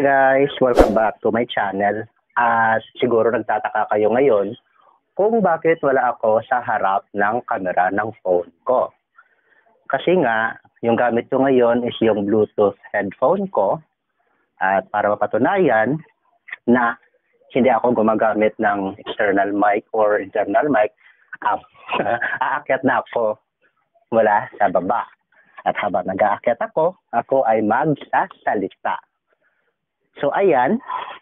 guys, welcome back to my channel. At siguro nagtataka kayo ngayon kung bakit wala ako sa harap ng camera ng phone ko. Kasi nga, yung gamit ko ngayon is yung Bluetooth headphone ko. At para mapatunayan na hindi ako gumagamit ng external mic or internal mic, aakyat na ako mula sa baba. At habang nag-aakyat ako ay magsasalita. So, ayan.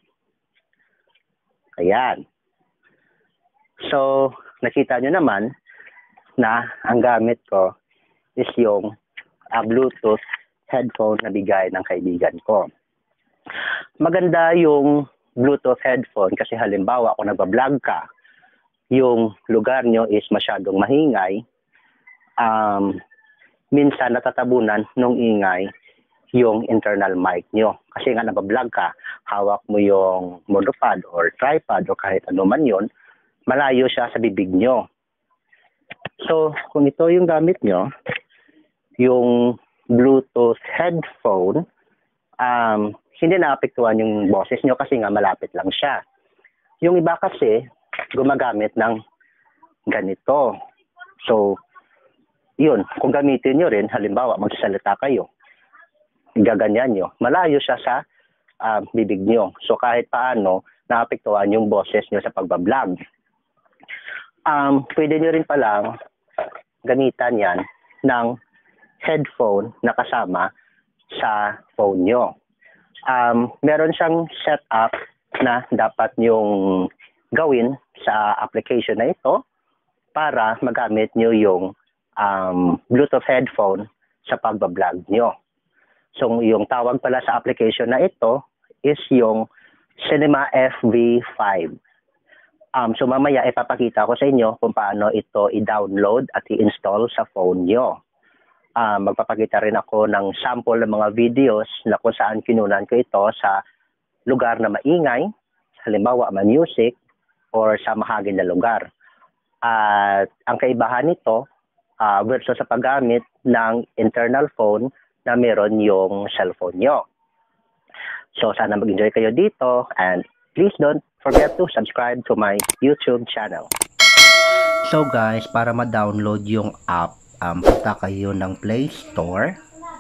So, nakita nyo naman na ang gamit ko is yung Bluetooth headphone na bigay ng kaibigan ko. Maganda yung Bluetooth headphone kasi halimbawa kung nagbablog ka, yung lugar nyo is masyadong mahingay, minsan natatabunan ng ingay yung internal mic nyo. Kasi nga nabablog ka, hawak mo yung monopod or tripod o kahit ano man yun, malayo siya sa bibig nyo. So, kung ito yung gamit nyo, yung Bluetooth headphone, hindi naapektuhan yung boses nyo kasi nga malapit lang siya. Yung iba kasi, gumagamit ng ganito. So, yun, kung gamitin nyo rin, halimbawa, magsasalita kayo, gaganyan nyo, malayo siya sa bibig nyo. So, kahit paano, naapektuhan yung boses nyo sa pagbablog. Pwede nyo rin palang gamitan yan ng headphone na kasama sa phone nyo. Meron siyang setup na dapat nyong gawin sa application na ito para magamit nyo yung Bluetooth headphone sa pagbablog nyo. So, yung tawag pala sa application na ito is yung Cinema FV5. So, mamaya ipapakita ko sa inyo kung paano ito i-download at i-install sa phone nyo. Magpapakita rin ako ng sample ng mga videos na kung saan kinunan ko ito sa lugar na maingay, halimbawa music, or sa mahagin na lugar. At ang kaibahan nito, versus sa paggamit ng internal phone na meron yung cellphone nyo. So, sana mag-enjoy kayo dito and please don't forget to subscribe to my YouTube channel. So guys, para ma-download yung app, punta kayo ng Play Store.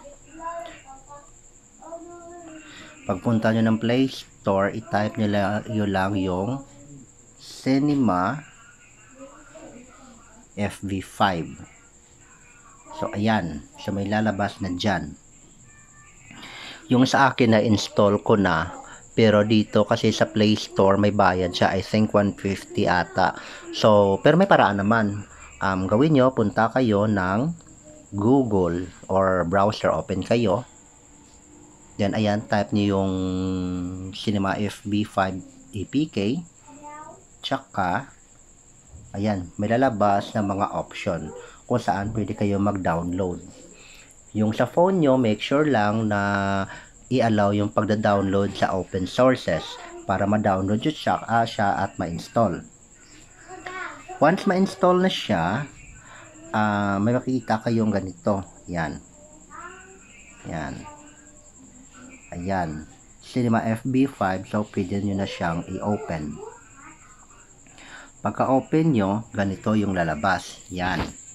Pagpunta nyo ng Play Store, i-type nyo lang yung Cinema FV5. So, ayan. So, may lalabas na dyan. Yung sa akin na install ko na. Pero dito kasi sa Play Store may bayad siya. I think 150 ata. So, pero may paraan naman. Gawin nyo, punta kayo ng Google or browser. Open kayo. Then, ayan. Type nyo yung Cinema FV5 APK. Tsaka, ayan. May lalabas na mga option kung saan pwede kayo mag-download. Yung sa phone nyo, make sure lang na i-allow yung pagda-download sa open sources para ma-download siya at ma-install. Once ma-install na siya, may makikita kayong ganito. Yan. Yan. Ayan. Cinema FV5, so pwede nyo na siyang i-open. Pagka-open nyo, ganito yung lalabas. Yan.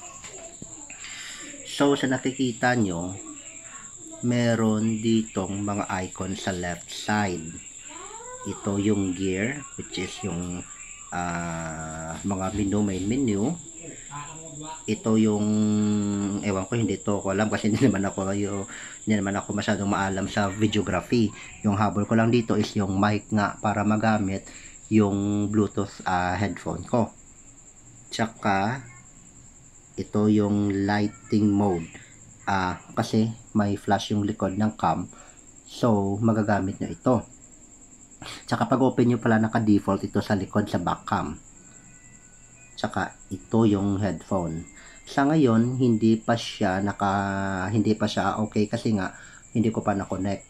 So, sa nakikita nyo, meron ditong mga icon sa left side. Ito yung gear, which is yung mga main menu. Ito yung, ewan ko, hindi to ko alam kasi hindi naman ako masyadong maalam sa videography. Yung habol ko lang dito is yung mic nga para magamit yung Bluetooth headphone ko. Tsaka, ito yung lighting mode. Kasi may flash yung likod ng cam. So, magagamit nyo ito. Tsaka pag open nyo pala naka-default ito sa likod sa back cam. Tsaka ito yung headphone. Sa ngayon, hindi pa siya okay kasi nga hindi ko pa na-connect.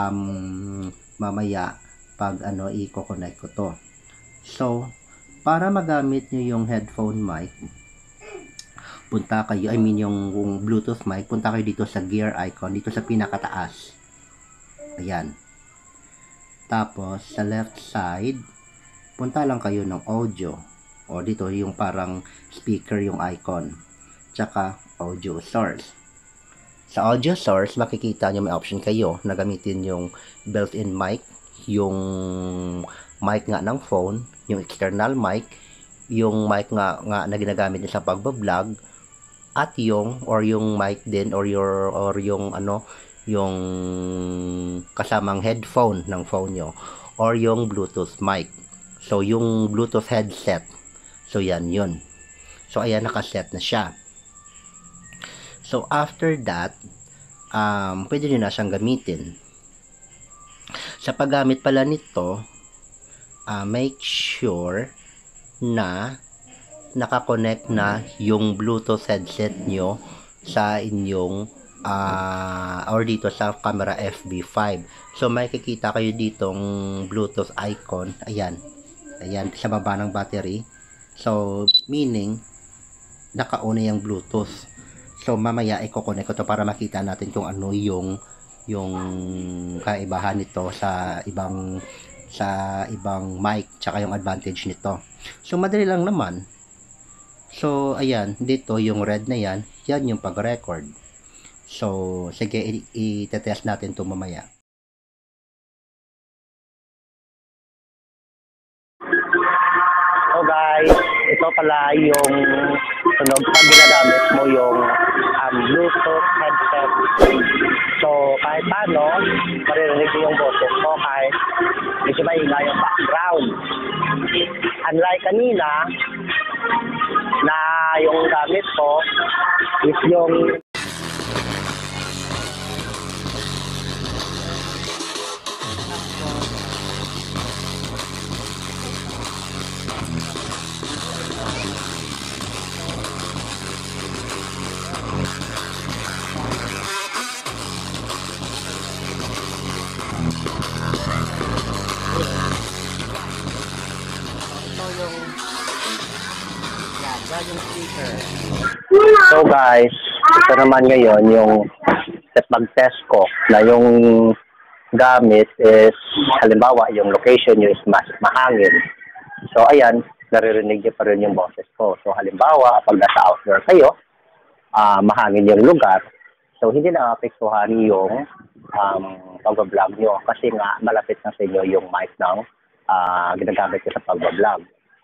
Mamaya pag i-connect ko to. So, para magamit nyo yung headphone mic, punta kayo, yung Bluetooth mic, punta kayo dito sa gear icon, dito sa pinakataas. Ayan. Tapos, sa left side, punta lang kayo ng audio. O dito, yung parang speaker yung icon. Tsaka, audio source. Sa audio source, makikita nyo may option kayo na gamitin yung built-in mic, yung mic nga ng phone, yung external mic, yung mic nga na ginagamit nyo sa pagbablog, at yung mic din or yung yung kasamang headphone ng phone nyo or yung Bluetooth mic. So yung Bluetooth headset. So yan yun. So ayan, nakaset na siya. So after that, pwede nyo na siyang gamitin. Sa paggamit pala nito, make sure na nakakonect na yung Bluetooth headset nyo sa inyong or dito sa camera FB5. So makikita kayo ditong Bluetooth icon. Ayan. Ayan, sa baba ng battery. So meaning naka-on na yung Bluetooth. So mamaya i-connect ko to para makita natin kung ano yung kaibahan nito sa ibang mic tsaka yung advantage nito. So madali lang naman. So ayan, dito yung red na yan yung pag-record. So sige, i-test natin to mamaya. So guys, ito pala yung tunog pag ginagamit mo yung Bluetooth headset. So kahit paano, maririnig mo yung boses mo kahit medyo maingay yung background. Unlike kanina, na yung gamit ko is yung yung speaker. So guys, ito naman ngayon yung pag-test ko na yung gamit is halimbawa yung location nyo is mas mahangin. So ayan, naririnig nyo pa rin yung boses ko. So halimbawa, pag nasa outdoor kayo, mahangin yung lugar, so hindi na apektuhan yung pag-vlog nyo kasi nga malapit na sa inyo yung mic ng ginagamit ko sa pag-vlog.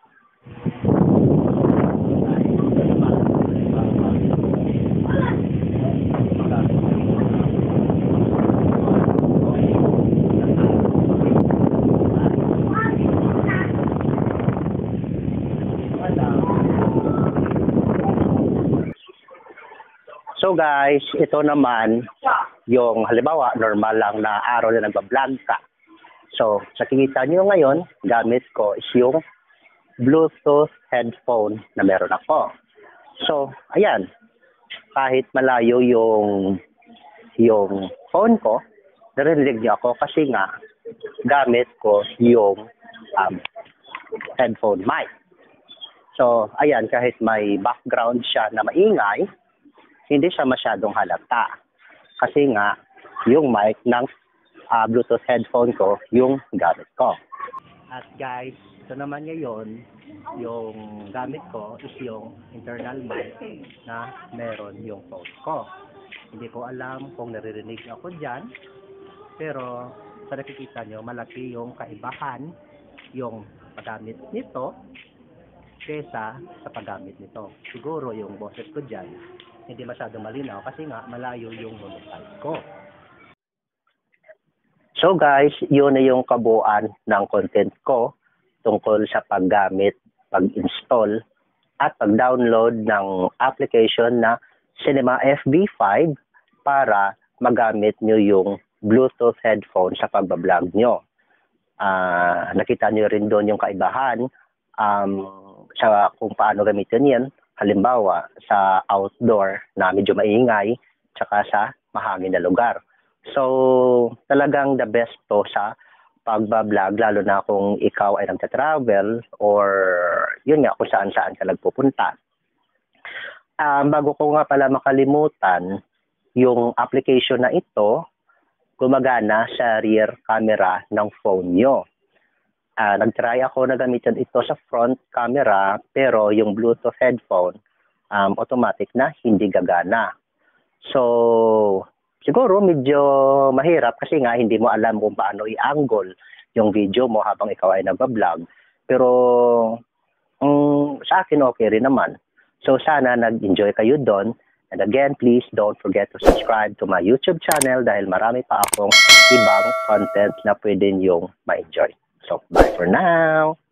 So guys, ito naman yung halimbawa normal lang na araw na nagba-vlog ka. So sa kikita nyo ngayon, gamit ko is yung Bluetooth headphone na meron ako. So ayan, kahit malayo yung phone ko, narinig niyo ako kasi nga gamit ko yung headphone mic. So ayan, kahit may background siya na maingay, hindi siya masyadong halata. Kasi nga, yung mic ng Bluetooth headphone ko, yung gamit ko. At guys, ito naman ngayon, yung gamit ko is yung internal mic na meron yung phone ko. Hindi ko alam kung naririnig ako dyan, pero sa nakikita nyo, malaki yung kaibahan yung paggamit nito kesa sa paggamit nito. Siguro yung boses ko dyan, hindi masyadong malinaw kasi nga malayo yung monotype ko. So guys, yun na yung kabuuan ng content ko tungkol sa paggamit, pag-install, at pag-download ng application na Cinema FB5 para magamit nyo yung Bluetooth headphone sa pagbablog nyo. Nakita nyo rin doon yung kaibahan sa kung paano gamitin yan. Halimbawa, sa outdoor na medyo maingay, tsaka sa mahangin na lugar. So, talagang the best to sa pagbablog, lalo na kung ikaw ay nagta-travel or yun nga, kung saan-saan ka nagpupunta. Bago ko nga pala makalimutan, yung application na ito, gumagana sa rear camera ng phone nyo. Nag-try ako na gamitin ito sa front camera, pero yung Bluetooth headphone, automatic na hindi gagana. So, siguro medyo mahirap kasi nga hindi mo alam kung paano i-angle yung video mo habang ikaw ay nagbablog. Pero sa akin okay rin naman. So sana nag-enjoy kayo doon. And again, please don't forget to subscribe to my YouTube channel dahil marami pa akong ibang content na pwede niyong ma-enjoy. So, bye for now!